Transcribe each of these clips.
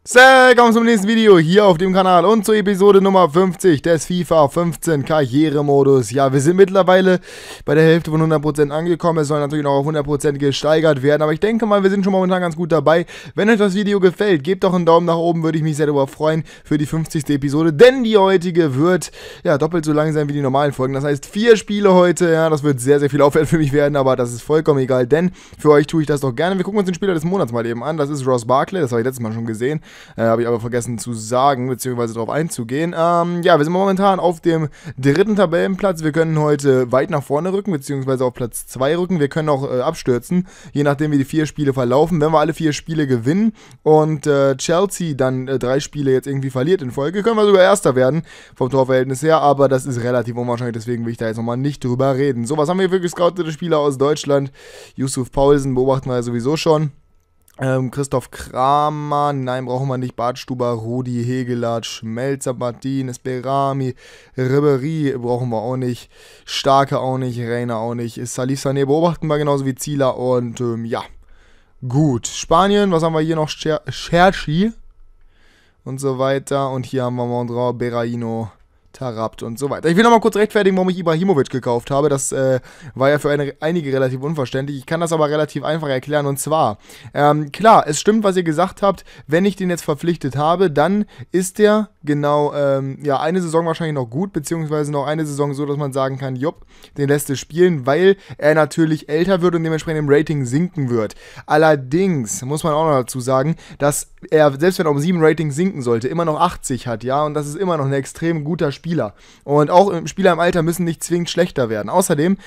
Willkommen zum nächsten Video hier auf dem Kanal und zur Episode Nummer 50 des FIFA 15 Karrieremodus. Ja, wir sind mittlerweile bei der Hälfte von 100% angekommen. Es soll natürlich noch auf 100% gesteigert werden, aber ich denke mal, wir sind schon momentan ganz gut dabei. Wenn euch das Video gefällt, gebt doch einen Daumen nach oben, würde ich mich sehr darüber freuen für die 50. Episode, denn die heutige wird ja doppelt so lang sein wie die normalen Folgen. Das heißt 4 Spiele heute, ja, das wird sehr, sehr viel Aufwand für mich werden, aber das ist vollkommen egal, denn für euch tue ich das doch gerne. Wir gucken uns den Spieler des Monats mal eben an. Das ist Ross Barkley, das habe ich letztes Mal schon gesehen. Habe ich aber vergessen zu sagen, beziehungsweise darauf einzugehen. Ja, wir sind momentan auf dem 3. Tabellenplatz. Wir können heute weit nach vorne rücken, beziehungsweise auf Platz 2 rücken. Wir können auch abstürzen, je nachdem wie die 4 Spiele verlaufen. Wenn wir alle 4 Spiele gewinnen und Chelsea dann 3 Spiele jetzt irgendwie verliert in Folge, können wir sogar Erster werden, vom Torverhältnis her, aber das ist relativ unwahrscheinlich, deswegen will ich da jetzt nochmal nicht drüber reden. So, was haben wir für gescoutete Spieler aus Deutschland? Yusuf Paulsen beobachten wir ja sowieso schon. Christoph Kramer, nein, brauchen wir nicht. Bartstuber, Rudi, Hegelat, Schmelzer, Martinez, Berami, Ribéry brauchen wir auch nicht. Starke auch nicht, Reina auch nicht. Salif Sané beobachten wir genauso wie Zieler und ja, gut. Spanien, was haben wir hier noch? Cherchi und so weiter. Und hier haben wir Mondrau, Berraino, Tarabt und so weiter. Ich will nochmal kurz rechtfertigen, warum ich Ibrahimovic gekauft habe. Das war ja für einige relativ unverständlich. Ich kann das aber relativ einfach erklären. Und zwar, klar, es stimmt, was ihr gesagt habt. Wenn ich den jetzt verpflichtet habe, dann ist der genau, ja, eine Saison wahrscheinlich noch gut, beziehungsweise noch eine Saison so, dass man sagen kann, jupp, den lässt es spielen, weil er natürlich älter wird und dementsprechend im Rating sinken wird. Allerdings muss man auch noch dazu sagen, dass er, selbst wenn er um 7 Rating sinken sollte, immer noch 80 hat, ja, und das ist immer noch ein extrem guter Spieler. Und auch Spieler im Alter müssen nicht zwingend schlechter werden. Außerdem,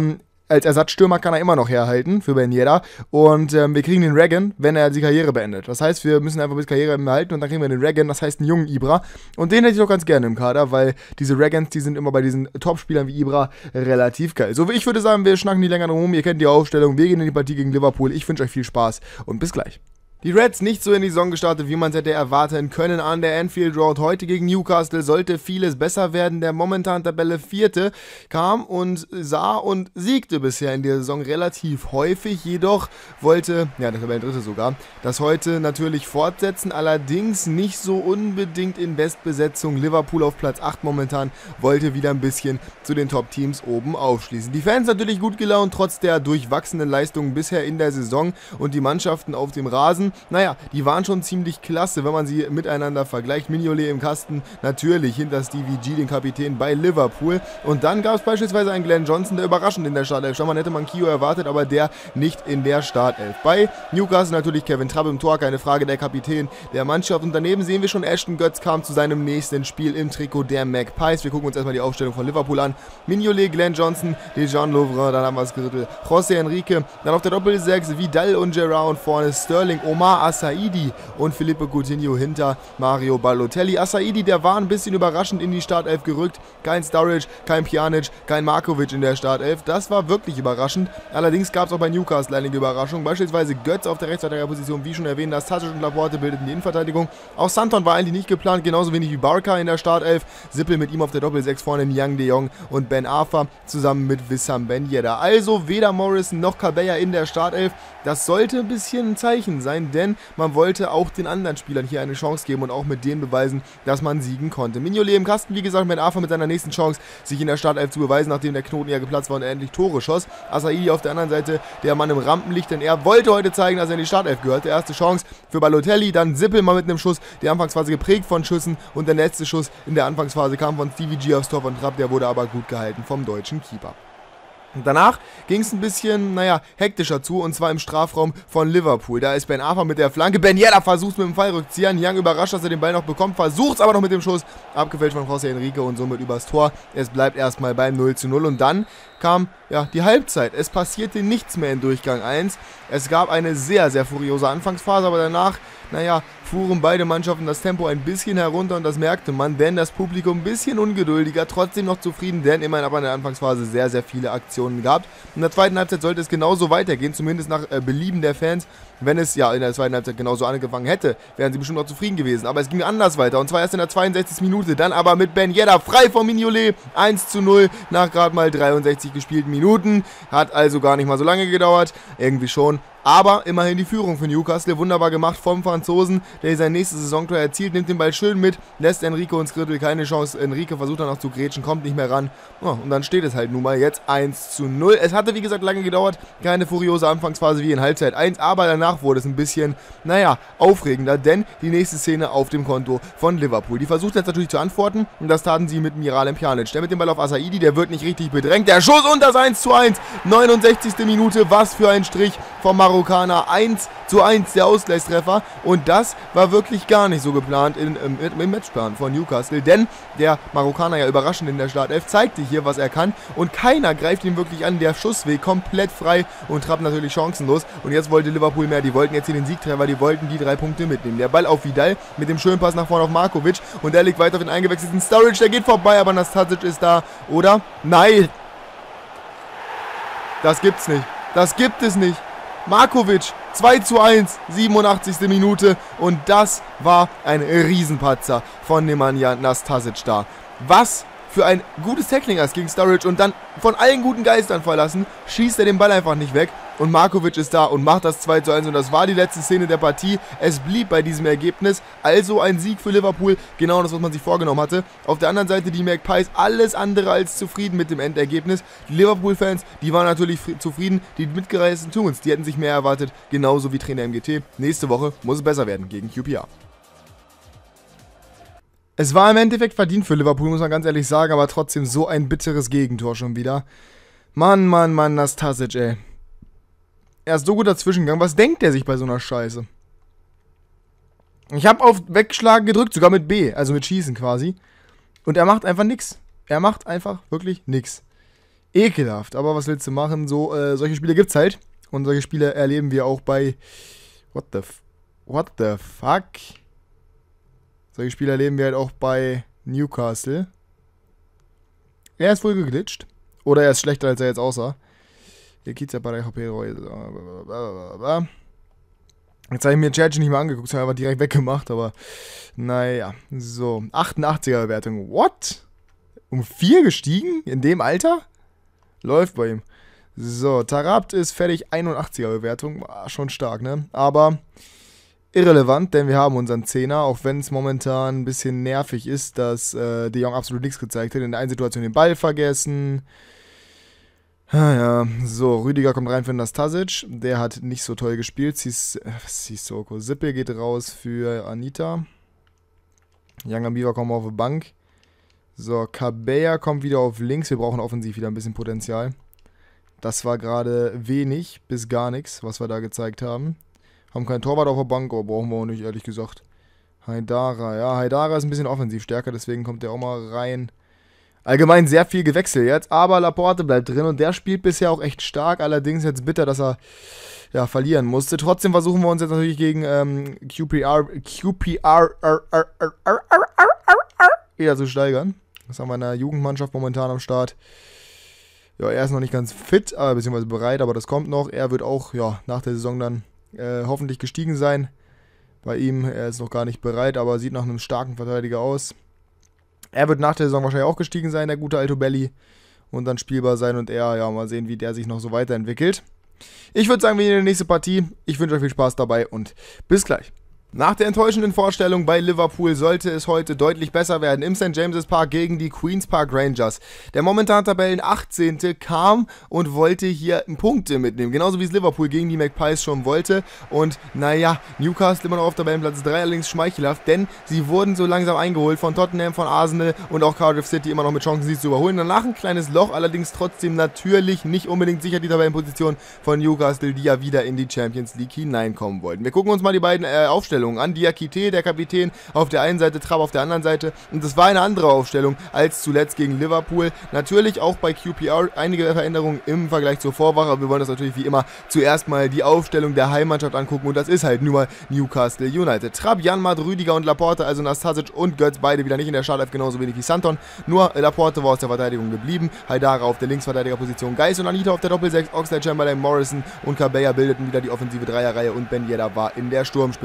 als Ersatzstürmer kann er immer noch herhalten für Ben Yedder. Und wir kriegen den Regan, wenn er die Karriere beendet. Das heißt, wir müssen einfach bis Karriere behalten und dann kriegen wir den Regan, das heißt einen jungen Ibra. Und den hätte ich doch ganz gerne im Kader, weil diese Regans, die sind immer bei diesen Top-Spielern wie Ibra relativ geil. So, ich würde sagen, wir schnacken nicht länger drum rum. Ihr kennt die Aufstellung. Wir gehen in die Partie gegen Liverpool. Ich wünsche euch viel Spaß und bis gleich. Die Reds nicht so in die Saison gestartet, wie man es hätte erwarten können an der Anfield Road. Heute gegen Newcastle sollte vieles besser werden. Der momentan Tabelle 4. kam und sah und siegte bisher in der Saison relativ häufig. Jedoch wollte, ja, der Tabellen 3. sogar, das heute natürlich fortsetzen. Allerdings nicht so unbedingt in Bestbesetzung. Liverpool auf Platz 8 momentan wollte wieder ein bisschen zu den Top-Teams oben aufschließen. Die Fans natürlich gut gelaunt, trotz der durchwachsenen Leistungen bisher in der Saison und die Mannschaften auf dem Rasen. Naja, die waren schon ziemlich klasse, wenn man sie miteinander vergleicht. Mignolet im Kasten, natürlich hinter Stevie G, den Kapitän bei Liverpool. Und dann gab es beispielsweise einen Glenn Johnson, der überraschend in der Startelf stand. Man hätte Kio erwartet, aber der nicht in der Startelf. Bei Newcastle natürlich Kevin Trapp im Tor, keine Frage, der Kapitän der Mannschaft. Und daneben sehen wir schon, Ashton Götz kam zu seinem nächsten Spiel im Trikot der Magpies. Wir gucken uns erstmal die Aufstellung von Liverpool an. Mignolet, Glenn Johnson, Dejan Lovren, dann haben wir das Drittel José Enrique. Dann auf der Doppel-6 Vidal und Gerrard und vorne Sterling, Omar Assaidi und Philippe Coutinho hinter Mario Balotelli. Assaidi, der war ein bisschen überraschend in die Startelf gerückt. Kein Sturridge, kein Pjanic, kein Markovic in der Startelf. Das war wirklich überraschend. Allerdings gab es auch bei Newcastle einige Überraschungen. Beispielsweise Götz auf der Rechtsverteidigerposition, wie schon erwähnt. Nastasic und Laporte bildeten die Innenverteidigung. Auch Santon war eigentlich nicht geplant, genauso wenig wie Barca in der Startelf. Sippel mit ihm auf der Doppel-6 vorne, Niang de Jong und Ben Arfa zusammen mit Wissam Ben Yedder. Also weder Morrison noch Cabella in der Startelf. Das sollte ein bisschen ein Zeichen sein, denn man wollte auch den anderen Spielern hier eine Chance geben und auch mit denen beweisen, dass man siegen konnte. Mignolet im Kasten, wie gesagt, Ben Arfa mit seiner nächsten Chance, sich in der Startelf zu beweisen, nachdem der Knoten ja geplatzt war und er endlich Tore schoss. Assaidi auf der anderen Seite, der Mann im Rampenlicht, denn er wollte heute zeigen, dass er in die Startelf gehört. Der erste Chance für Balotelli, dann Sippel mal mit einem Schuss, die Anfangsphase geprägt von Schüssen und der letzte Schuss in der Anfangsphase kam von Stevie G aufs Tor von Trapp, der wurde aber gut gehalten vom deutschen Keeper. Und danach ging es ein bisschen, naja, hektischer zu, und zwar im Strafraum von Liverpool. Da ist Ben Arfa mit der Flanke. Ben Yedder versucht mit dem Fallrückzieher. Niang überrascht, dass er den Ball noch bekommt, versucht es aber noch mit dem Schuss. Abgefälscht von José Enrique und somit übers Tor. Es bleibt erstmal beim 0:0 und dann kam, ja, die Halbzeit. Es passierte nichts mehr in Durchgang 1. Es gab eine sehr, sehr furiose Anfangsphase, aber danach, naja, fuhren beide Mannschaften das Tempo ein bisschen herunter und das merkte man, denn das Publikum ein bisschen ungeduldiger, trotzdem noch zufrieden, denn immerhin aber in der Anfangsphase sehr, sehr viele Aktionen gehabt. In der zweiten Halbzeit sollte es genauso weitergehen, zumindest nach Belieben der Fans. Wenn es ja in der zweiten Halbzeit genauso angefangen hätte, wären sie bestimmt noch zufrieden gewesen. Aber es ging anders weiter, und zwar erst in der 62. Minute, dann aber mit Ben Yedder frei von Mignolet, 1:0 nach gerade mal 63 gespielten Minuten. Hat also gar nicht mal so lange gedauert, irgendwie schon. Aber immerhin die Führung für Newcastle. Wunderbar gemacht vom Franzosen, der sein nächstes Saisontor erzielt. Nimmt den Ball schön mit, lässt Enrique ins Drittel keine Chance. Enrique versucht dann noch zu grätschen, kommt nicht mehr ran. Oh, und dann steht es halt nun mal jetzt 1:0. Es hatte wie gesagt lange gedauert. Keine furiose Anfangsphase wie in Halbzeit 1. Aber danach wurde es ein bisschen, naja, aufregender. Denn die nächste Szene auf dem Konto von Liverpool. Die versucht jetzt natürlich zu antworten. Und das taten sie mit Miralem Pjanic. Der mit dem Ball auf Asaidi, der wird nicht richtig bedrängt. Der Schuss und das 1:1. 69. Minute. Was für ein Strich vom Marokkaner. 1:1 der Ausgleichstreffer. Und das war wirklich gar nicht so geplant im Matchplan von Newcastle. Denn der Marokkaner ja überraschend in der Startelf zeigte hier, was er kann. Und keiner greift ihn wirklich an. Der Schussweg komplett frei und Trapp natürlich chancenlos. Und jetzt wollte Liverpool mehr. Die wollten jetzt hier den Siegtreffer. Die wollten die 3 Punkte mitnehmen. Der Ball auf Vidal mit dem schönen Pass nach vorne auf Markovic. Und der liegt weiter auf den eingewechselten Sturridge. Der geht vorbei, aber Nastasic ist da. Oder? Nein! Das gibt's nicht. Das gibt es nicht. Markovic, 2:1, 87. Minute. Und das war ein Riesenpatzer von Nemanja Nastasic da. Was für ein gutes Tackling erst gegen Sturridge und dann von allen guten Geistern verlassen, schießt er den Ball einfach nicht weg. Und Markovic ist da und macht das 2:1 und das war die letzte Szene der Partie. Es blieb bei diesem Ergebnis, also ein Sieg für Liverpool, genau das, was man sich vorgenommen hatte. Auf der anderen Seite die Magpies, alles andere als zufrieden mit dem Endergebnis. Die Liverpool-Fans, die waren natürlich zufrieden, die mitgereisten Tuns, die hätten sich mehr erwartet, genauso wie Trainer MGT. Nächste Woche muss es besser werden gegen QPR. Es war im Endeffekt verdient für Liverpool, muss man ganz ehrlich sagen, aber trotzdem so ein bitteres Gegentor schon wieder. Mann, Nastasic, ey. Er ist so gut dazwischen gegangen. Was denkt der sich bei so einer Scheiße? Ich habe auf Wegschlagen gedrückt, sogar mit B, also mit Schießen quasi. Und er macht einfach nix. Er macht einfach wirklich nix. Ekelhaft, aber was willst du machen? So, solche Spiele gibt's halt. Und solche Spiele erleben wir auch bei... What the fuck? Solche Spiele erleben wir halt auch bei Newcastle. Er ist wohl geglitscht. Oder er ist schlechter, als er jetzt aussah. Jetzt habe ich mir Churchill nicht mehr angeguckt, habe einfach direkt weggemacht, aber naja, so, 88er Bewertung, what? Um 4 gestiegen? In dem Alter? Läuft bei ihm. So, Tarabt ist fertig, 81er Bewertung, schon stark, ne? Aber irrelevant, denn wir haben unseren 10er, auch wenn es momentan ein bisschen nervig ist, dass De Jong absolut nichts gezeigt hat. In der einen Situation den Ball vergessen. Ja, so, Rüdiger kommt rein für Nastasic. Der hat nicht so toll gespielt. Sissoko. Sippel geht raus für Anita. Young Ambiva kommt auf die Bank. So, Cabella kommt wieder auf links. Wir brauchen offensiv wieder ein bisschen Potenzial. Das war gerade wenig bis gar nichts, was wir da gezeigt haben. Haben keinen Torwart auf der Bank, aber brauchen wir auch nicht, ehrlich gesagt. Haidara, ja, Haidara ist ein bisschen offensiv stärker, deswegen kommt der auch mal rein. Allgemein sehr viel gewechselt jetzt, aber Laporte bleibt drin und der spielt bisher auch echt stark. Allerdings jetzt bitter, dass er ja, verlieren musste. Trotzdem versuchen wir uns jetzt natürlich gegen QPR wieder zu steigern. Das haben wir in der Jugendmannschaft momentan am Start. Ja, er ist noch nicht ganz fit, beziehungsweise bereit, aber das kommt noch. Er wird auch ja, nach der Saison dann hoffentlich gestiegen sein. Bei ihm, er ist noch gar nicht bereit, aber sieht nach einem starken Verteidiger aus. Er wird nach der Saison wahrscheinlich auch gestiegen sein, der gute Altobelli. Und dann spielbar sein und er, ja, mal sehen, wie der sich noch so weiterentwickelt. Ich würde sagen, wir gehen in die nächste Partie. Ich wünsche euch viel Spaß dabei und bis gleich. Nach der enttäuschenden Vorstellung bei Liverpool sollte es heute deutlich besser werden im St. James's Park gegen die Queen's Park Rangers. Der momentan Tabellen 18. kam und wollte hier Punkte mitnehmen, genauso wie es Liverpool gegen die Magpies schon wollte. Und naja, Newcastle immer noch auf Tabellenplatz 3, allerdings schmeichelhaft, denn sie wurden so langsam eingeholt von Tottenham, von Arsenal und auch Cardiff City immer noch mit Chancen, sie zu überholen. Danach ein kleines Loch, allerdings trotzdem natürlich nicht unbedingt sicher die Tabellenposition von Newcastle, die ja wieder in die Champions League hineinkommen wollten. Wir gucken uns mal die beiden Aufstellungen an. Diakite, der Kapitän, auf der einen Seite, Trapp auf der anderen Seite. Und das war eine andere Aufstellung als zuletzt gegen Liverpool. Natürlich auch bei QPR einige Veränderungen im Vergleich zur Vorwoche, aber wir wollen das natürlich wie immer zuerst mal die Aufstellung der Heimmannschaft angucken und das ist halt nur mal Newcastle United. Trapp, Janmaat, Rüdiger und Laporte, also Nastasic und Götz, beide wieder nicht in der Startelf, genauso wenig wie Santon. Nur Laporte war aus der Verteidigung geblieben. Haidara auf der Linksverteidigerposition, Geis und Anita auf der Doppel-6, Oxlade, Chamberlain, Morrison und Cabella bildeten wieder die offensive Dreierreihe und Ben Yedder war in der Sturmspitze. Also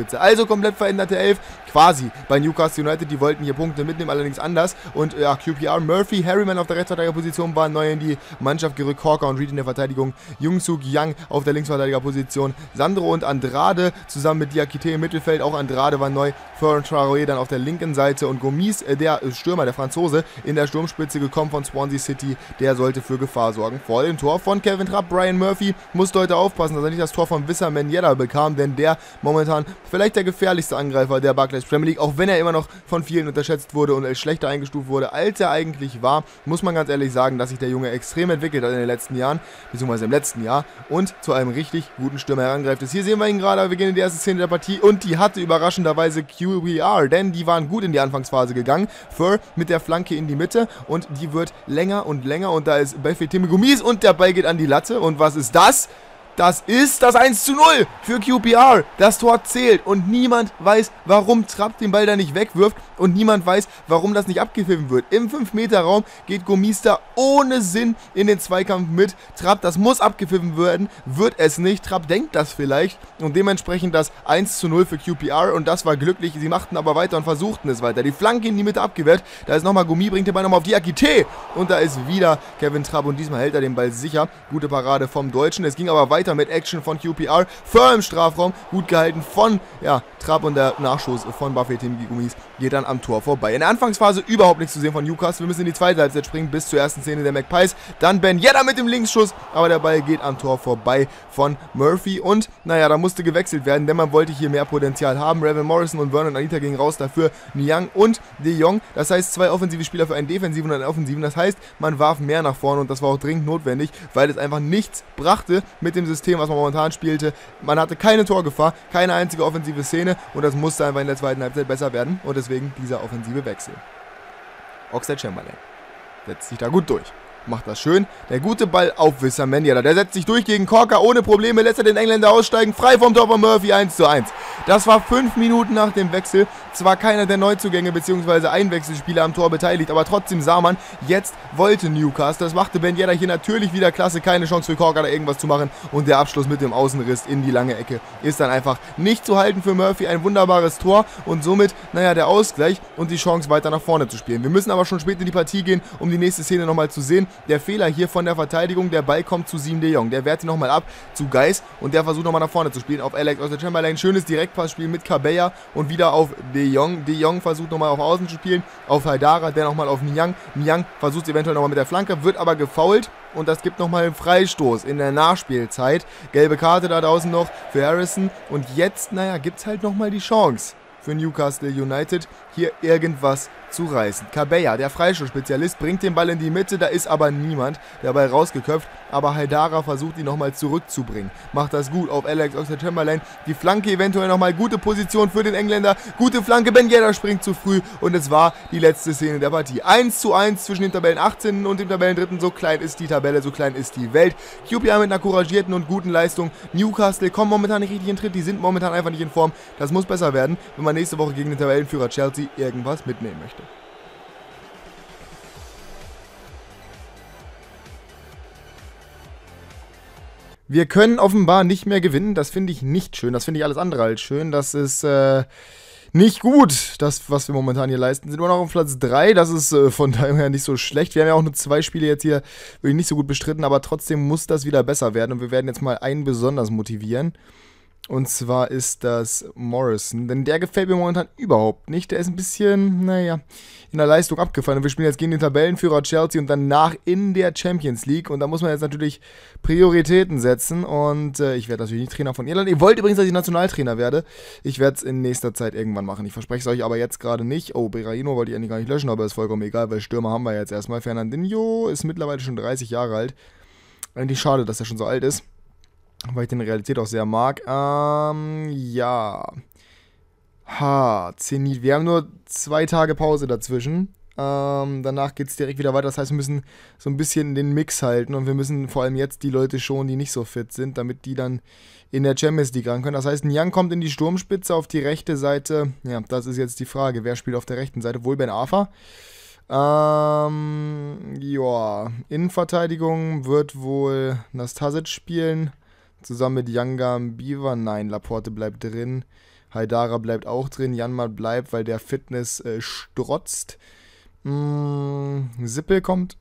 Also komplett veränderte Elf, quasi bei Newcastle United, die wollten hier Punkte mitnehmen, allerdings anders. Und ja, QPR, Murphy, Harriman auf der Rechtsverteidigerposition waren neu in die Mannschaft gerückt, Corker und Reed in der Verteidigung, Jung-Suk Yang auf der Linksverteidigerposition, Sandro und Andrade zusammen mit Diakite im Mittelfeld, auch Andrade war neu, Ferran Traoré dann auf der linken Seite und Gomis, der Stürmer, der Franzose, in der Sturmspitze gekommen von Swansea City, der sollte für Gefahr sorgen. Vor dem Tor von Kevin Trapp, Brian Murphy musste heute aufpassen, dass er nicht das Tor von Wissam Ben Yedder bekam, denn der momentan vielleicht der gefährlichste Angreifer der Barclays Premier League, auch wenn er immer noch von vielen unterschätzt wurde und als schlechter eingestuft wurde, als er eigentlich war, muss man ganz ehrlich sagen, dass sich der Junge extrem entwickelt hat in den letzten Jahren, beziehungsweise im letzten Jahr und zu einem richtig guten Stürmer herangreift ist. Hier sehen wir ihn gerade, wir gehen in die erste Szene der Partie und die hatte überraschenderweise QPR, denn die waren gut in die Anfangsphase gegangen. Fur mit der Flanke in die Mitte und die wird länger und da ist Bafétimbi Gomis und der Ball geht an die Latte und was ist das? Das ist das 1:0 für QPR. Das Tor zählt und niemand weiß, warum Trapp den Ball da nicht wegwirft und niemand weiß, warum das nicht abgepfiffen wird. Im 5-Meter-Raum geht Gomis da ohne Sinn in den Zweikampf mit. Trapp, das muss abgepfiffen werden, wird es nicht. Trapp denkt das vielleicht und dementsprechend das 1:0 für QPR und das war glücklich. Sie machten aber weiter und versuchten es weiter. Die Flanke in die Mitte abgewehrt. Da ist nochmal Gomis, bringt den Ball nochmal auf Diakite und da ist wieder Kevin Trapp und diesmal hält er den Ball sicher. Gute Parade vom Deutschen. Es ging aber weiter mit Action von QPR. Fur im Strafraum, gut gehalten von Trapp und der Nachschuss von Bafétimbi Gomis geht dann am Tor vorbei. In der Anfangsphase überhaupt nichts zu sehen von Newcastle. Wir müssen in die zweite Halbzeit springen bis zur ersten Szene der Magpies. Dann Ben Yedder mit dem Linksschuss, aber der Ball geht am Tor vorbei von Murphy und naja, da musste gewechselt werden, denn man wollte hier mehr Potenzial haben. Raven Morrison und Vernon Anita gingen raus, dafür Niang und De Jong. Das heißt, 2 offensive Spieler für einen defensiven und einen offensiven. Das heißt, man warf mehr nach vorne und das war auch dringend notwendig, weil es einfach nichts brachte mit dem System, was man momentan spielte. Man hatte keine Torgefahr, keine einzige offensive Szene und das musste einfach in der zweiten Halbzeit besser werden und deswegen dieser offensive Wechsel. Oxlade-Chamberlain setzt sich da gut durch. Macht das schön. Der gute Ball auf Wissam Ben Yedder. Der setzt sich durch gegen Corker ohne Probleme. Lässt er den Engländer aussteigen. Frei vom Tor von Murphy 1:1. Das war 5 Minuten nach dem Wechsel. Zwar keiner der Neuzugänge bzw. Einwechselspieler am Tor beteiligt, aber trotzdem sah man, jetzt wollte Newcastle. Das machte Ben Yedder hier natürlich wieder klasse. Keine Chance für Corker da irgendwas zu machen. Und der Abschluss mit dem Außenriss in die lange Ecke ist dann einfach nicht zu halten für Murphy. Ein wunderbares Tor und somit, naja, der Ausgleich und die Chance weiter nach vorne zu spielen. Wir müssen aber schon spät in die Partie gehen, um die nächste Szene nochmal zu sehen. Der Fehler hier von der Verteidigung, der Ball kommt zu Siem de Jong. Der wehrt ihn nochmal ab zu Geis und der versucht nochmal nach vorne zu spielen auf Alex Oxlade-Chamberlain. Schönes Direktpassspiel mit Cabella und wieder auf De Jong. De Jong versucht nochmal auf Außen zu spielen, auf Haidara, der nochmal auf Niang. Niang versucht eventuell nochmal mit der Flanke, wird aber gefoult und das gibt nochmal einen Freistoß in der Nachspielzeit. Gelbe Karte da draußen noch für Harrison und jetzt, naja, gibt es halt nochmal die Chance für Newcastle United, hier irgendwas zu reißen. Cabella, der Freistoßspezialist, bringt den Ball in die Mitte, da ist aber niemand, der Ball rausgeköpft, aber Haidara versucht ihn nochmal zurückzubringen. Macht das gut auf Alex Oxlade-Chamberlain, die Flanke eventuell nochmal, gute Position für den Engländer, gute Flanke, Ben Yedder springt zu früh und es war die letzte Szene der Partie. 1:1 zwischen dem Tabellen 18. und dem Tabellen 3. So klein ist die Tabelle, so klein ist die Welt. QPR mit einer couragierten und guten Leistung. Newcastle kommen momentan nicht richtig in Tritt, die sind momentan einfach nicht in Form. Das muss besser werden, wenn man nächste Woche gegen den Tabellenführer Chelsea irgendwas mitnehmen möchte. Wir können offenbar nicht mehr gewinnen. Das finde ich nicht schön. Das finde ich alles andere als schön. Das ist nicht gut, das, was wir momentan hier leisten. Sind wir noch auf Platz 3. Das ist von daher nicht so schlecht. Wir haben ja auch nur 2 Spiele jetzt hier wirklich nicht so gut bestritten, aber trotzdem muss das wieder besser werden. Und wir werden jetzt mal einen besonders motivieren. Und zwar ist das Morrison, denn der gefällt mir momentan überhaupt nicht. Der ist ein bisschen, naja, in der Leistung abgefallen. Und wir spielen jetzt gegen den Tabellenführer Chelsea und danach in der Champions League. Und da muss man jetzt natürlich Prioritäten setzen. Und ich werde natürlich nicht Trainer von Irland. Ihr wollt übrigens, dass ich Nationaltrainer werde. Ich werde es in nächster Zeit irgendwann machen. Ich verspreche es euch aber jetzt gerade nicht. Oh, Berahino wollte ich eigentlich gar nicht löschen, aber ist vollkommen egal, weil Stürmer haben wir jetzt erstmal. Fernandinho ist mittlerweile schon 30 Jahre alt. Eigentlich schade, dass er schon so alt ist. Weil ich den in Realität auch sehr mag. Ja. Zenit. Wir haben nur 2 Tage Pause dazwischen. Danach geht es direkt wieder weiter. Das heißt, wir müssen so ein bisschen den Mix halten. Und wir müssen vor allem jetzt die Leute schonen, die nicht so fit sind, damit die dann in der Champions League ran können. Das heißt, Niang kommt in die Sturmspitze auf die rechte Seite. Ja, das ist jetzt die Frage. Wer spielt auf der rechten Seite? Wohl Ben Arfa. Ja, Innenverteidigung wird wohl Nastasic spielen. Zusammen mit Yanga Biva. Nein, Laporte bleibt drin. Haidara bleibt auch drin. Janmaat bleibt, weil der Fitness strotzt. Sippel kommt.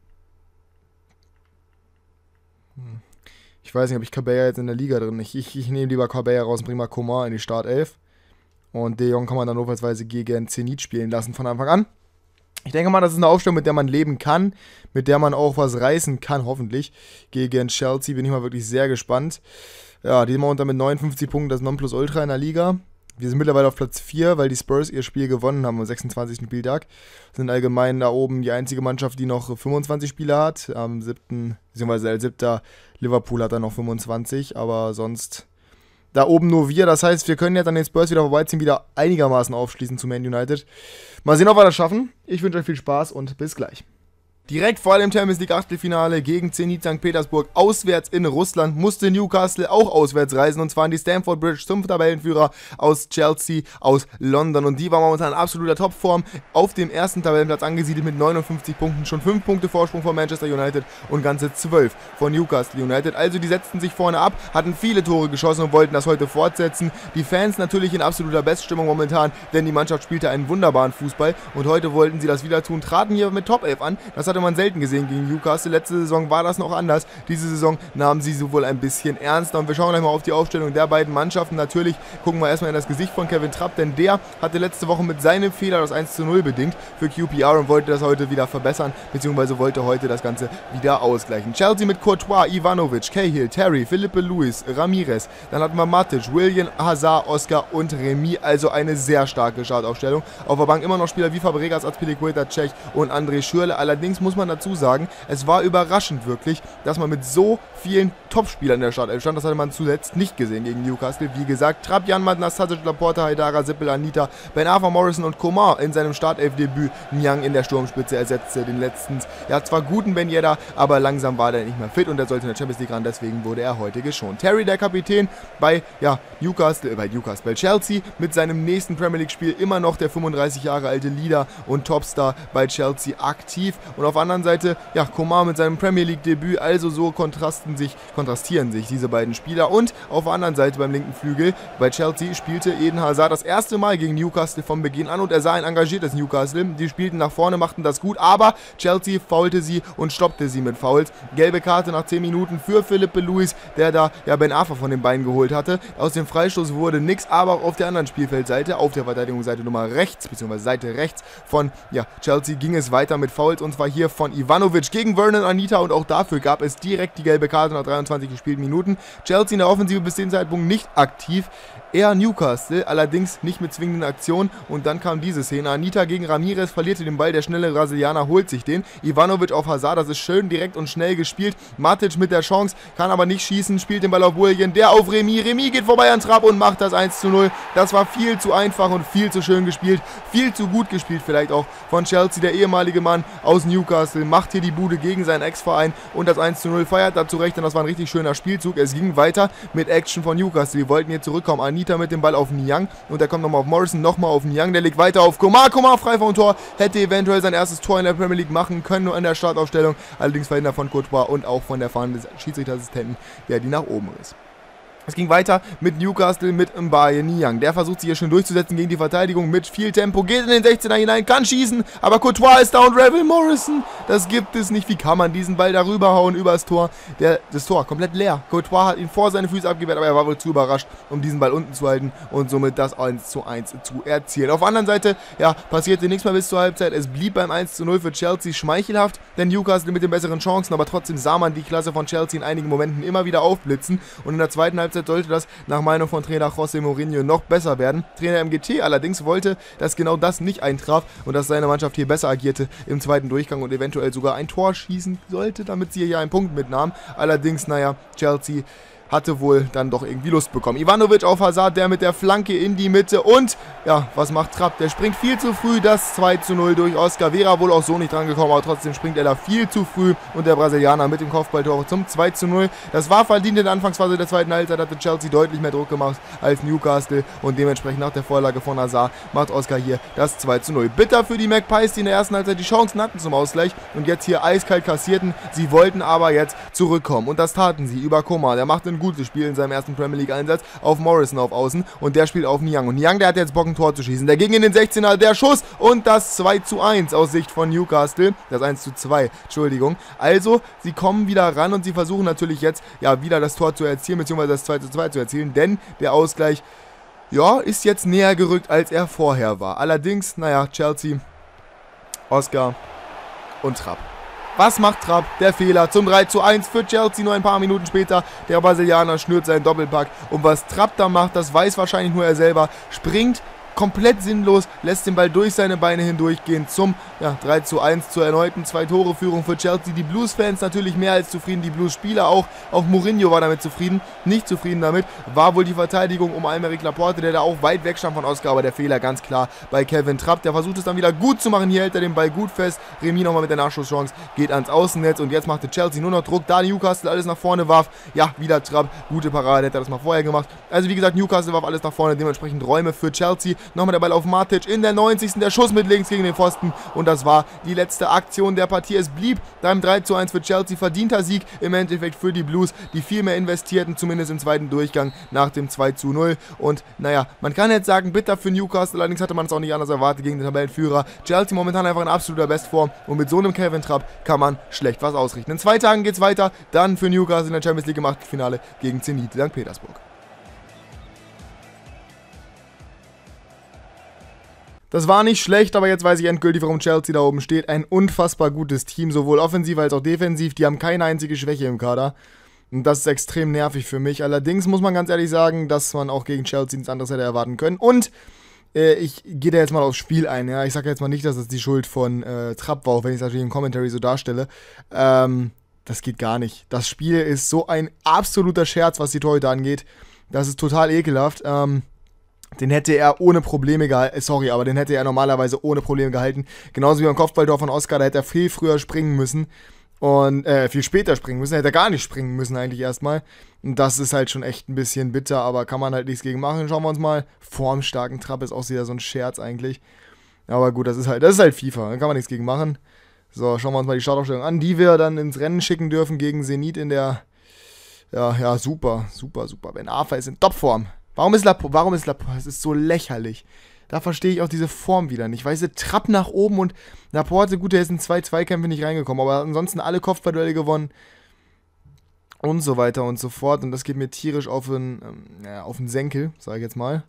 Ich weiß nicht, ob ich Cabella jetzt in der Liga drin. Ich nehme lieber Cabella raus und bringe mal Coman in die Startelf. Und De Jong kann man dann notfallsweise gegen Zenit spielen lassen von Anfang an. Ich denke mal, das ist eine Aufstellung, mit der man leben kann, mit der man auch was reißen kann, hoffentlich. Gegen Chelsea bin ich mal wirklich sehr gespannt. Ja, die Monat mit 59 Punkten, das Nonplusultra in der Liga. Wir sind mittlerweile auf Platz 4, weil die Spurs ihr Spiel gewonnen haben am 26. Spieltag. Sind allgemein da oben die einzige Mannschaft, die noch 25 Spiele hat. Am 7., beziehungsweise als 7. Liverpool hat dann noch 25, aber sonst da oben nur wir. Das heißt, wir können jetzt an den Spurs wieder vorbeiziehen, wieder einigermaßen aufschließen zu Man United. Mal sehen, ob wir das schaffen. Ich wünsche euch viel Spaß und bis gleich. Direkt vor dem Champions League Achtelfinale gegen Zenit St. Petersburg auswärts in Russland musste Newcastle auch auswärts reisen, und zwar in die Stamford Bridge zum Tabellenführer aus Chelsea, aus London, und die war momentan in absoluter Topform, auf dem ersten Tabellenplatz angesiedelt mit 59 Punkten, schon 5 Punkte Vorsprung von Manchester United und ganze 12 von Newcastle United. Also die setzten sich vorne ab, hatten viele Tore geschossen und wollten das heute fortsetzen. Die Fans natürlich in absoluter Beststimmung momentan, denn die Mannschaft spielte einen wunderbaren Fußball und heute wollten sie das wieder tun, traten hier mit Top 11 an. Das hatte man selten gesehen gegen Newcastle. Letzte Saison war das noch anders. Diese Saison nahmen sie sowohl ein bisschen ernster, und wir schauen gleich mal auf die Aufstellung der beiden Mannschaften. Natürlich gucken wir erstmal in das Gesicht von Kevin Trapp, denn der hatte letzte Woche mit seinem Fehler das 1:0 bedingt für QPR und wollte das heute wieder verbessern, beziehungsweise wollte heute das Ganze wieder ausgleichen. Chelsea mit Courtois, Ivanovic, Cahill, Terry, Felipe Luis, Ramirez, dann hatten wir Matic, Willian, Hazard, Oscar und Remy, also eine sehr starke Startaufstellung. Auf der Bank immer noch Spieler wie Fabregas, Azpilicueta, Cech und André Schürrle. Allerdings muss man dazu sagen, es war überraschend wirklich, dass man mit so vielen Topspielern in der Startelf stand. Das hatte man zuletzt nicht gesehen gegen Newcastle. Wie gesagt, Trapp, Janmaat, Nastasic, Laporta, Haidara, Sippel, Anita, Ben Arfa, Morrison und Coman in seinem Startelf-Debüt. Nyang in der Sturmspitze ersetzte den letztens, ja zwar guten Ben Yedder, aber langsam war der nicht mehr fit und er sollte in der Champions League ran, deswegen wurde er heute geschont. Terry, der Kapitän bei bei Chelsea, mit seinem nächsten Premier League-Spiel immer noch der 35 Jahre alte Leader und Topstar bei Chelsea aktiv, und auf der anderen Seite, ja, Coman mit seinem Premier League-Debüt, also so kontrastieren sich diese beiden Spieler. Und auf der anderen Seite beim linken Flügel bei Chelsea spielte Eden Hazard das erste Mal gegen Newcastle von Beginn an, und er sah ein engagiertes Newcastle. Die spielten nach vorne, machten das gut, aber Chelsea faulte sie und stoppte sie mit Fouls. Gelbe Karte nach 10 Minuten für Felipe Luis, der da ja Ben Arfa von den Beinen geholt hatte. Aus dem Freistoß wurde nichts, aber auf der anderen Spielfeldseite, auf der Verteidigungsseite Nummer rechts, beziehungsweise Seite rechts von Chelsea, ging es weiter mit Fouls, und zwar hier von Ivanovic gegen Vernon Anita, und auch dafür gab es direkt die gelbe Karte nach 23 gespielten Minuten. Chelsea in der Offensive bis zu dem Zeitpunkt nicht aktiv, eher Newcastle, allerdings nicht mit zwingenden Aktionen, und dann kam diese Szene. Anita gegen Ramirez verlierte den Ball, der schnelle Brasilianer holt sich den. Ivanovic auf Hazard, das ist schön direkt und schnell gespielt. Matic mit der Chance, kann aber nicht schießen, spielt den Ball auf Willian, der auf Remy. Remy geht vorbei an Trapp und macht das 1:0. Das war viel zu einfach und viel zu schön gespielt, viel zu gut gespielt vielleicht auch von Chelsea. Der ehemalige Mann aus Newcastle macht hier die Bude gegen seinen Ex-Verein und das 1:0, feiert dazu recht, denn das war ein richtig schöner Spielzug. Es ging weiter mit Action von Newcastle, die wollten hier zurückkommen. Anita mit dem Ball auf Nyang, und der kommt nochmal auf Morrison, nochmal auf Nyang, der legt weiter auf Coman. Coman frei vom Tor, hätte eventuell sein erstes Tor in der Premier League machen können, nur in der Startaufstellung, allerdings verhindert von Courtois und auch von der Fahne des Schiedsrichterassistenten, der die nach oben riss. Es ging weiter mit Newcastle, mit Mbaye Niang. Der versucht sich hier schön durchzusetzen gegen die Verteidigung mit viel Tempo, geht in den 16er hinein, kann schießen, aber Courtois ist da und Revel Morrison, das gibt es nicht. Wie kann man diesen Ball darüber hauen, übers Tor? Das Tor komplett leer. Courtois hat ihn vor seine Füße abgewehrt, aber er war wohl zu überrascht, um diesen Ball unten zu halten und somit das 1:1 zu erzielen. Auf der anderen Seite, passierte nichts mehr bis zur Halbzeit. Es blieb beim 1:0 für Chelsea schmeichelhaft, denn Newcastle mit den besseren Chancen, aber trotzdem sah man die Klasse von Chelsea in einigen Momenten immer wieder aufblitzen, und in der zweiten Halbzeit sollte das nach Meinung von Trainer José Mourinho noch besser werden. Trainer MGT allerdings wollte, dass genau das nicht eintraf und dass seine Mannschaft hier besser agierte im zweiten Durchgang und eventuell sogar ein Tor schießen sollte, damit sie hier einen Punkt mitnahmen. Allerdings, Chelsea hatte wohl dann doch irgendwie Lust bekommen. Ivanovic auf Hazard, der mit der Flanke in die Mitte, und was macht Trapp? Der springt viel zu früh, das 2:0 durch Oscar. Wäre wohl auch so nicht dran gekommen, aber trotzdem springt er da viel zu früh, und der Brasilianer mit dem Kopfballtor zum 2:0. Das war verdient in der Anfangsphase der zweiten Halbzeit, hatte Chelsea deutlich mehr Druck gemacht als Newcastle, und dementsprechend nach der Vorlage von Hazard macht Oscar hier das 2:0. Bitter für die Magpies, die in der ersten Halbzeit die Chancen hatten zum Ausgleich und jetzt hier eiskalt kassierten. Sie wollten aber jetzt zurückkommen, und das taten sie über Coman. Der macht einen gutes Spiel in seinem ersten Premier League Einsatz auf Morrison auf Außen und der spielt auf Niang. Und Niang, der hat jetzt Bock, ein Tor zu schießen. Der ging in den 16er, der Schuss und das 2:1 aus Sicht von Newcastle. Das 1:2, Entschuldigung. Also, sie kommen wieder ran und sie versuchen natürlich jetzt, ja, wieder das Tor zu erzielen, beziehungsweise das 2:2 zu erzielen, denn der Ausgleich, ja, ist jetzt näher gerückt, als er vorher war. Allerdings, naja, Chelsea, Oscar und Trapp. Was macht Trapp? Der Fehler zum 3:1 für Chelsea. Nur ein paar Minuten später, der Brasilianer schnürt seinen Doppelpack. Und was Trapp da macht, das weiß wahrscheinlich nur er selber. Springt komplett sinnlos, lässt den Ball durch seine Beine hindurchgehen zum 3:1 zur erneuten 2-Tore-Führung für Chelsea. Die Blues-Fans natürlich mehr als zufrieden, die Blues-Spieler auch Mourinho war damit zufrieden. Nicht zufrieden damit war wohl die Verteidigung um Aymeric Laporte, der da auch weit weg stand von Oscar, aber der Fehler ganz klar bei Kevin Trapp. Der versucht es dann wieder gut zu machen, hier hält er den Ball gut fest. Remy nochmal mit der Nachschusschance, geht ans Außennetz und jetzt machte Chelsea nur noch Druck, da Newcastle alles nach vorne warf. Ja, wieder Trapp, gute Parade, hätte er das mal vorher gemacht. Also wie gesagt, Newcastle warf alles nach vorne, dementsprechend Räume für Chelsea. Nochmal der Ball auf Matic in der 90. Der Schuss mit links gegen den Pfosten. Und das war die letzte Aktion der Partie. Es blieb beim 3:1 für Chelsea. Verdienter Sieg im Endeffekt für die Blues, die viel mehr investierten, zumindest im zweiten Durchgang nach dem 2:0. Und naja, man kann jetzt sagen, bitter für Newcastle. Allerdings hatte man es auch nicht anders erwartet gegen den Tabellenführer. Chelsea momentan einfach in absoluter Bestform. Und mit so einem Kevin Trapp kann man schlecht was ausrichten. In 2 Tagen geht es weiter. Dann für Newcastle in der Champions League im Achtelfinale gegen Zenit St. Petersburg. Das war nicht schlecht, aber jetzt weiß ich endgültig, warum Chelsea da oben steht. Ein unfassbar gutes Team, sowohl offensiv als auch defensiv. Die haben keine einzige Schwäche im Kader. Und das ist extrem nervig für mich. Allerdings muss man ganz ehrlich sagen, dass man auch gegen Chelsea nichts anderes hätte erwarten können. Und ich gehe da jetzt mal aufs Spiel ein. Ja? Ich sage jetzt mal nicht, dass es die Schuld von Trapp war, auch wenn ich es natürlich im Commentary so darstelle. Das geht gar nicht. Das Spiel ist so ein absoluter Scherz, was die Torhüter angeht. Das ist total ekelhaft. Den hätte er ohne Probleme gehalten, aber den hätte er normalerweise ohne Probleme gehalten. Genauso wie beim Kopfballtor von Oscar, da hätte er viel früher springen müssen und viel später springen müssen, hätte er gar nicht springen müssen eigentlich erstmal. Und das ist halt schon echt ein bisschen bitter, aber kann man halt nichts gegen machen. Schauen wir uns mal, formstarken Trapp ist auch wieder so ein Scherz eigentlich. Aber gut, das ist halt FIFA, da kann man nichts gegen machen. So, schauen wir uns mal die Startaufstellung an, die wir dann ins Rennen schicken dürfen gegen Zenit in der, ja, super. Ben Arfa ist in Topform. Warum ist Laporte? Es ist so lächerlich. Da verstehe ich auch diese Form wieder nicht. Weißt du, Trapp nach oben und Laporte, gut, der ist in 2 Zweikämpfe nicht reingekommen, aber ansonsten alle Kopfballduelle gewonnen. Und so weiter und so fort. Und das geht mir tierisch auf den Senkel, sage ich jetzt mal.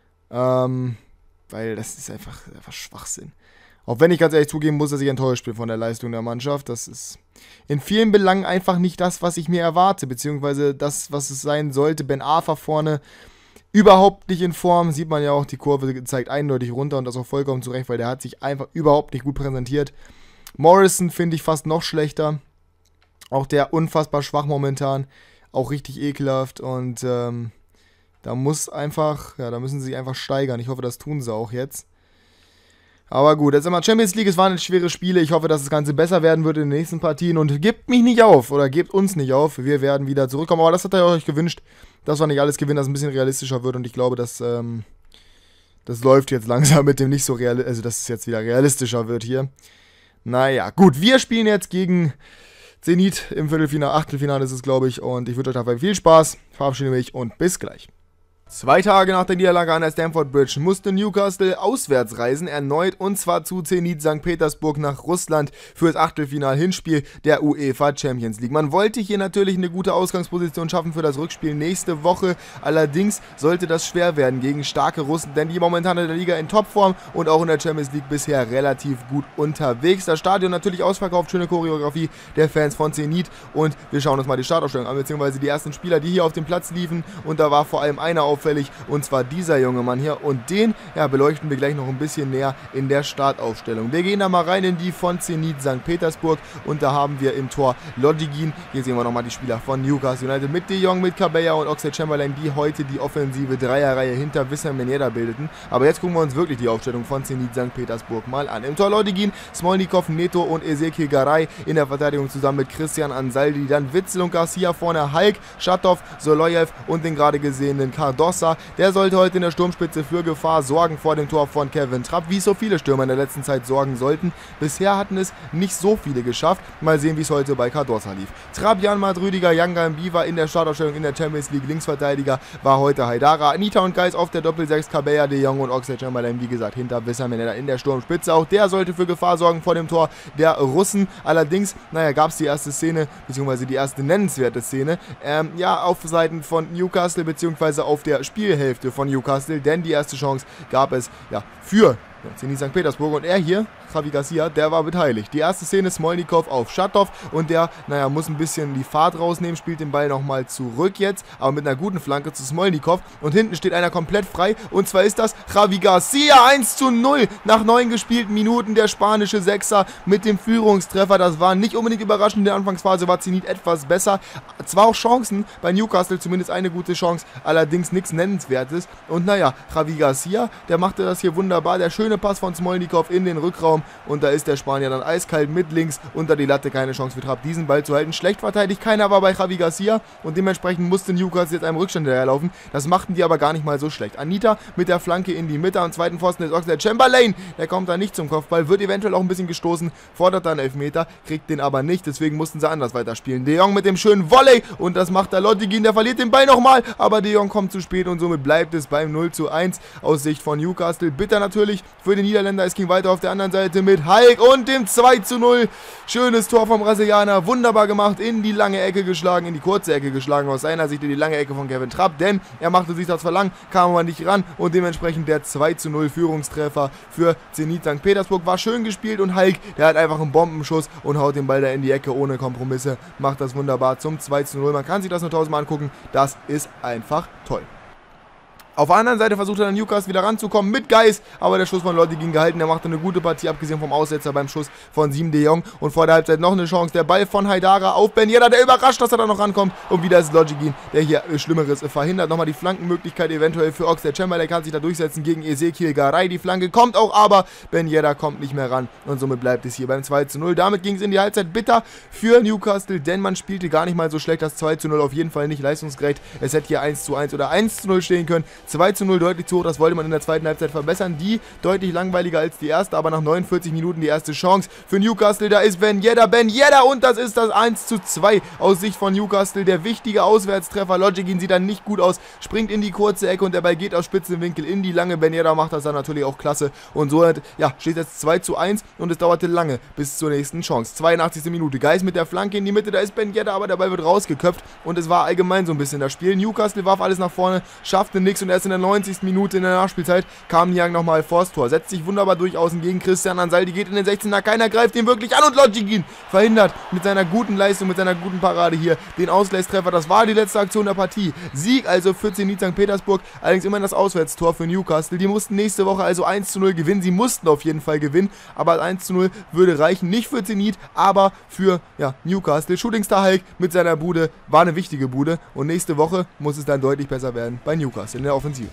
Weil das ist einfach Schwachsinn. Auch wenn ich ganz ehrlich zugeben muss, dass ich enttäuscht bin von der Leistung der Mannschaft. Das ist in vielen Belangen einfach nicht das, was ich mir erwarte, beziehungsweise das, was es sein sollte. Ben Arfa vorne überhaupt nicht in Form, sieht man ja auch, die Kurve zeigt eindeutig runter und das auch vollkommen zurecht, weil der hat sich einfach überhaupt nicht gut präsentiert. Morrison finde ich fast noch schlechter, auch der unfassbar schwach momentan, auch richtig ekelhaft und da müssen sie sich einfach steigern. Ich hoffe, das tun sie auch jetzt. Aber gut, jetzt immer Champions League, es waren schwere Spiele. Ich hoffe, dass das Ganze besser werden wird in den nächsten Partien. Und gebt mich nicht auf oder gebt uns nicht auf. Wir werden wieder zurückkommen. Aber das hat ihr euch gewünscht, dass wir nicht alles gewinnen, dass es ein bisschen realistischer wird. Und ich glaube, dass das läuft jetzt langsam mit dem nicht so realistisch. Also, dass es jetzt wieder realistischer wird hier. Naja, gut, wir spielen jetzt gegen Zenit im Achtelfinale ist es, glaube ich. Und ich wünsche euch dabei viel Spaß. Verabschiede mich und bis gleich. 2 Tage nach der Niederlage an der Stamford Bridge musste Newcastle auswärts reisen, erneut, und zwar zu Zenit St. Petersburg nach Russland für das Achtelfinal-Hinspiel der UEFA Champions League. Man wollte hier natürlich eine gute Ausgangsposition schaffen für das Rückspiel nächste Woche, allerdings sollte das schwer werden gegen starke Russen, denn die momentan in der Liga in Topform und auch in der Champions League bisher relativ gut unterwegs. Das Stadion natürlich ausverkauft, schöne Choreografie der Fans von Zenit und wir schauen uns mal die Startaufstellung an, beziehungsweise die ersten Spieler, die hier auf dem Platz liefen, und da war vor allem einer auffällig, und zwar dieser junge Mann hier, und den beleuchten wir gleich noch ein bisschen näher in der Startaufstellung. Wir gehen da mal rein in die von Zenit St. Petersburg und da haben wir im Tor Lodygin. Hier sehen wir nochmal die Spieler von Newcastle United mit De Jong, mit Cabella und Oxlade-Chamberlain, die heute die offensive Dreierreihe hinter Wissam Ben Yedder bildeten. Aber jetzt gucken wir uns wirklich die Aufstellung von Zenit St. Petersburg mal an. Im Tor Lodygin, Smolnikov, Neto und Ezekiel Garay, in der Verteidigung zusammen mit Christian Ansaldi, dann Witzel und Garcia vorne, Hulk, Schatov, Soloyev und den gerade gesehenen Cardoso Dossa. Der sollte heute in der Sturmspitze für Gefahr sorgen vor dem Tor von Kevin Trapp, wie so viele Stürmer in der letzten Zeit sorgen sollten. Bisher hatten es nicht so viele geschafft. Mal sehen, wie es heute bei Cardosa lief. Trapp, Janmaat, Rüdiger, Yanga Mbiva in der Startaufstellung in der Champions League. Linksverteidiger war heute Haidara. Anita und Geis auf der Doppel-6, Cabella, De Jong und Oxlade-Chamberlain, wie gesagt, hinter Wissam in der Sturmspitze. Auch der sollte für Gefahr sorgen vor dem Tor der Russen. Allerdings, naja, gab es die erste Szene, beziehungsweise die erste nennenswerte Szene, ja, auf Seiten von Newcastle, beziehungsweise auf der Spielhälfte von Newcastle, denn die erste Chance gab es, ja, für Zenit St. Petersburg und er hier, Javi Garcia, der war beteiligt. Die erste Szene, Smolnikov auf Schatov und der, naja, muss ein bisschen die Fahrt rausnehmen, spielt den Ball nochmal zurück jetzt, aber mit einer guten Flanke zu Smolnikov und hinten steht einer komplett frei und zwar ist das Javi Garcia, 1:0 nach 9 gespielten Minuten, der spanische Sechser mit dem Führungstreffer. Das war nicht unbedingt überraschend, in der Anfangsphase war Zenit etwas besser, zwar auch Chancen bei Newcastle, zumindest eine gute Chance, allerdings nichts Nennenswertes und naja, Javi Garcia, der machte das hier wunderbar, der schöne Pass von Smolnikov in den Rückraum und da ist der Spanier dann eiskalt mit links unter die Latte, keine Chance für Trapp, diesen Ball zu halten. Schlecht verteidigt, keiner war bei Javi Garcia und dementsprechend musste Newcastle jetzt einem Rückstand hinterherlaufen. Das machten die aber gar nicht mal so schlecht. Anita mit der Flanke in die Mitte, am zweiten Pfosten ist Oxlade-Chamberlain, der kommt da nicht zum Kopfball, wird eventuell auch ein bisschen gestoßen, fordert dann Elfmeter, kriegt den aber nicht, deswegen mussten sie anders weiterspielen. De Jong mit dem schönen Volley und das macht der Lottigin, der verliert den Ball nochmal, aber De Jong kommt zu spät und somit bleibt es beim 0:1 aus Sicht von Newcastle. Bitter natürlich für den Niederländer, es ging weiter auf der anderen Seite mit Hulk und dem 2:0. Schönes Tor vom Brasilianer, wunderbar gemacht, in die lange Ecke geschlagen, in die kurze Ecke geschlagen, aus seiner Sicht in die lange Ecke von Kevin Trapp, denn er machte sich das verlangen, kam aber nicht ran und dementsprechend der 2:0 Führungstreffer für Zenit St. Petersburg. War schön gespielt und Hulk, der hat einfach einen Bombenschuss und haut den Ball da in die Ecke ohne Kompromisse, macht das wunderbar zum 2:0. Man kann sich das nur tausendmal angucken, das ist einfach toll. Auf der anderen Seite versuchte dann Newcastle wieder ranzukommen mit Geis, aber der Schuss von Lotti ging gehalten. Der machte eine gute Partie, abgesehen vom Aussetzer beim Schuss von Siem de Jong. Und vor der Halbzeit noch eine Chance. Der Ball von Haidara auf Ben Yedder, der überrascht, dass er da noch rankommt. Und wieder ist Logigin, der hier Schlimmeres verhindert. Nochmal die Flankenmöglichkeit eventuell für Oxlade-Chamberlain, kann sich da durchsetzen gegen Ezekiel Garay. Die Flanke kommt auch, aber Ben Yedder kommt nicht mehr ran. Und somit bleibt es hier beim 2:0. Damit ging es in die Halbzeit bitter für Newcastle, denn man spielte gar nicht mal so schlecht. Das 2:0 auf jeden Fall nicht leistungsgerecht. Es hätte hier 1:1 oder 1:0 stehen können. 2:0 deutlich zu hoch, das wollte man in der zweiten Halbzeit verbessern. Die deutlich langweiliger als die erste, aber nach 49 Minuten die erste Chance für Newcastle. Da ist Ben Yedder und das ist das 1:2 aus Sicht von Newcastle. Der wichtige Auswärtstreffer. Logigin sieht dann nicht gut aus, springt in die kurze Ecke und der Ball geht aus spitzen Winkel in die lange. Ben Yedder macht das dann natürlich auch klasse und so ja, steht jetzt 2:1 und es dauerte lange bis zur nächsten Chance. 82. Minute. Geis mit der Flanke in die Mitte, da ist Ben Yedder, aber der Ball wird rausgeköpft und es war allgemein so ein bisschen das Spiel. Newcastle warf alles nach vorne, schaffte nichts und erst in der 90. Minute in der Nachspielzeit kam Niang nochmal vors Tor. Setzt sich wunderbar durch außen gegen Christian Ansaldi, geht in den 16er, keiner greift ihn wirklich an und Logigin verhindert mit seiner guten Leistung, mit seiner guten Parade hier den Ausgleichstreffer. Das war die letzte Aktion der Partie. Sieg also für Zenit St. Petersburg, allerdings immerhin das Auswärtstor für Newcastle. Die mussten nächste Woche also 1:0 gewinnen. Sie mussten auf jeden Fall gewinnen, aber 1:0 würde reichen. Nicht für Zenit, aber für Newcastle. Shootingstar Hulk mit seiner Bude war eine wichtige Bude und nächste Woche muss es dann deutlich besser werden bei Newcastle in der Offensive.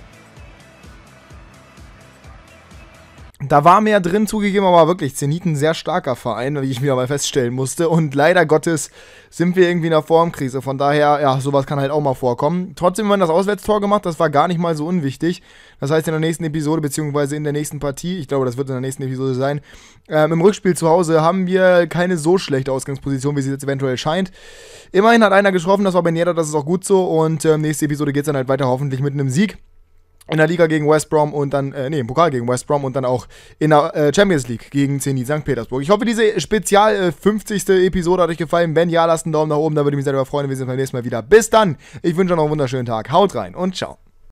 Da war mehr drin, zugegeben, aber wirklich Zenit ein sehr starker Verein, wie ich mir mal feststellen musste. Und leider Gottes sind wir irgendwie in einer Formkrise. Von daher, ja, sowas kann halt auch mal vorkommen. Trotzdem haben wir das Auswärtstor gemacht, das war gar nicht mal so unwichtig. Das heißt, in der nächsten Episode, beziehungsweise in der nächsten Partie, ich glaube, das wird in der nächsten Episode sein, im Rückspiel zu Hause haben wir keine so schlechte Ausgangsposition, wie sie jetzt eventuell scheint. Immerhin hat einer getroffen, das war Ben Yedder, das ist auch gut so. Und nächste Episode geht es dann halt weiter, hoffentlich mit einem Sieg. In der Liga gegen West Brom und dann, im Pokal gegen West Brom und dann auch in der Champions League gegen Zenit St. Petersburg. Ich hoffe, diese Spezial 50. Episode hat euch gefallen. Wenn ja, lasst einen Daumen nach oben, da würde ich mich sehr darüber freuen. Wir sehen uns beim nächsten Mal wieder. Bis dann. Ich wünsche euch noch einen wunderschönen Tag. Haut rein und ciao.